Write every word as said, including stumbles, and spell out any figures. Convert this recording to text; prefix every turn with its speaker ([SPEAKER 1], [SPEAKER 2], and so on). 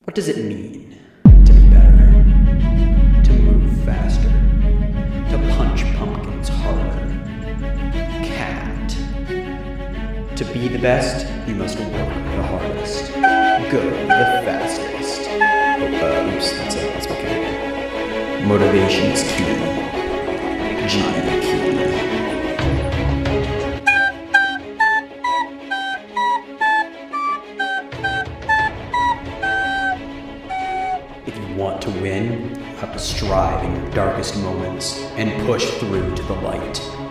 [SPEAKER 1] What does it mean to be better? To move faster? To punch pumpkins harder? Cat. To be the best, you must work the hardest. Go the fastest. Oh, uh, oops, that's, a, that's okay. Motivation is key. G key. If you want to win, you have to strive in your darkest moments and push through to the light.